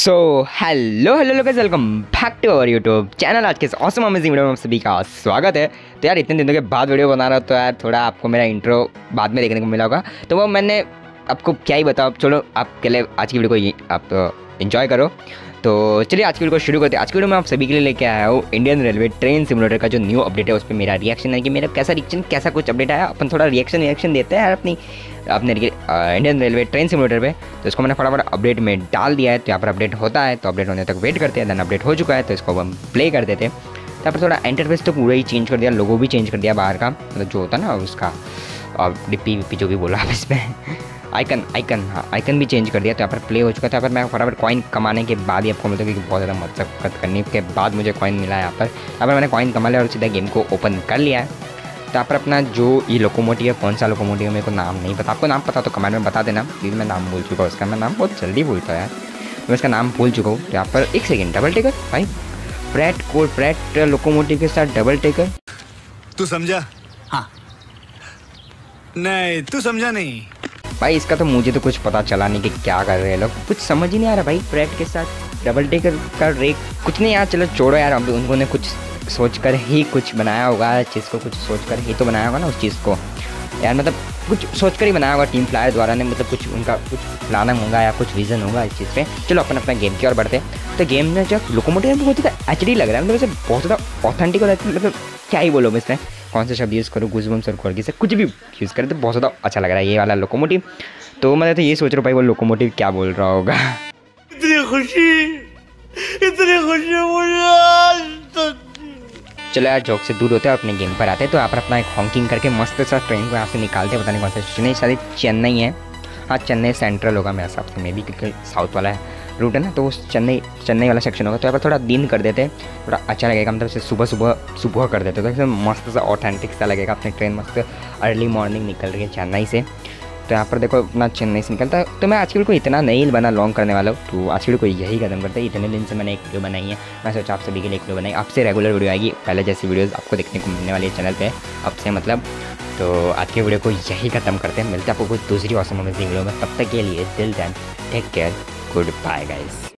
सो hello hello लोग, welcome back to our YouTube channel. आज के इस ऑसम अमेजिंग वीडियो में आप सभी का स्वागत है। तो यार इतने दिनों के बाद वीडियो बना रहा हूँ, तो यार थोड़ा आपको मेरा इंट्रो बाद में देखने को मिला होगा, तो वो मैंने आपको क्या ही बताओ। चलो आपके लिए आज की वीडियो को आप एंजॉय करो। तो चलिए आज की वीडियो को शुरू करते हैं। आज की वीडियो में आप सभी के लिए लेके आया हूँ इंडियन रेलवे ट्रेन सिमुलेटर का जो न्यू अपडेट है, उस पर मेरा रिएक्शन है कि मेरा कैसा रिएक्शन, कैसा कुछ अपडेट आया। अपन थोड़ा रिएक्शन देते हैं यार अपने इंडियन रेलवे ट्रेन सिमुलेटर पे। तो इसको मैंने फटाफट अपडेट में डाल दिया है। तो यहाँ पर अपडेट होता है, तो अपडेट होने तक वेट करते हैं। देन अपडेट हो चुका है, तो इसको हम प्ले कर देते हैं। तो यहाँ पर थोड़ा इंटरफेस तो पूरा ही चेंज कर दिया, लोगो भी चेंज कर दिया बाहर का, मतलब जो होता है ना उसका, और डिप्पी विप्पी जो भी बोला आप इसमें आइकन भी चेंज कर दिया। तो यहाँ पर प्ले हो चुका था। यहाँ पर मैं फटाफट कॉइन कमाने के बाद ही आपको मतलब कि बहुत ज़्यादा मशक्कत करने के बाद मुझे कॉइन मिला है। यहाँ पर मैंने कॉइन कमा लिया और सीधा गेम को ओपन कर लिया है। तो यहाँ पर अपना जो ये लोकोमोटिव है, कौन सा लोकोमोटिव है मेरे को नाम नहीं पता। आपको नाम पता तो कमेंट में बता देना, प्लीज़। मैं नाम भूल चुका हूँ उसका, मैं नाम बहुत जल्दी भूलता हूँ यार, मैं इसका नाम भूल चुका हूँ। तो यहाँ पर एक सेकेंड, डबल टेकर भाई, फ्रैट लोकोमोटिव के साथ डबल टेकर। तू समझा? हाँ। नहीं तू समझा नहीं भाई। इसका तो मुझे तो कुछ पता चला नहीं कि क्या कर रहे हैं लोग, कुछ समझ ही नहीं आ रहा भाई। फ्रैट के साथ डबल टेकर का रेक कुछ नहीं यार, चलो छोड़ो यार। अब उन्होंने कुछ सोचकर ही कुछ बनाया होगा, चीज़ को कुछ सोचकर ही तो बनाया होगा ना उस चीज़ को यार, मतलब कुछ सोचकर ही बनाया होगा टीम फ्लायर द्वारा ने, मतलब कुछ उनका कुछ प्लानिंग होगा या कुछ विजन होगा इस चीज़ पे। चलो अपन अपना गेम की ओर बढ़ते हैं। तो गेम में जो लोकोमोटिव बहुत ज़्यादा एचडी लग रहा है, मतलब वैसे बहुत ज़्यादा ऑथेंटिक और मतलब क्या ही बोलो, इसमें कौन से शब्द यूज़ करूँ, गूज़बम्स और कोर्गी से कुछ भी यूज़ करें तो बहुत ज़्यादा अच्छा लग रहा है ये वाला लोकोमोटिव। तो मैं तो ये सोच रहा हूँ भाई वो लोकोमोटिव क्या बोल रहा होगा। इतनी खुशी मुझे। चलो यार जोक से दूर होते हैं, अपने गेम पर आते हैं। तो यहाँ पर अपना एक हॉकिंग करके मस्त सा ट्रेन को यहाँ से निकालते हैं। पता नहीं कौन सा स्टेशन है, शायद चेन्नई है। हाँ चेन्नई सेंट्रल होगा मेरे हिसाब से, मे बी, क्योंकि साउथ वाला रूट है ना, तो उस चेन्नई वाला सेक्शन होगा। तो यहाँ पर थोड़ा दिन कर देते हैं, थोड़ा अच्छा लगेगा, मतलब सुबह कर देते हैं, तो मस्त सा ऑथेंटिक सा लगेगा। अपनी ट्रेन मस्त अर्ली मॉर्निंग निकल रही है चेन्नई से। तो यहाँ पर देखो अपना चेन्नई से निकलता है। तो मैं आज की वीडियो को इतना नहीं बना लॉन्ग करने वाला हूँ, तो आज की वीडियो को यही खत्म करते हैं। इतने दिन से मैंने एक वीडियो बनाई है, मैं सोचा आप सभी के लिए एक वीडियो बनाई। आपसे रेगुलर वीडियो आएगी, पहले जैसी वीडियोस आपको देखने को मिलने वाली है चैनल पे अब से, मतलब। तो आज की वीडियो को यही खत्म करते हैं, मिलते हैं आपको कुछ दूसरी ऑसम अमेजिंग वीडियो में। तब तक के लिए till then take care, goodbye guys.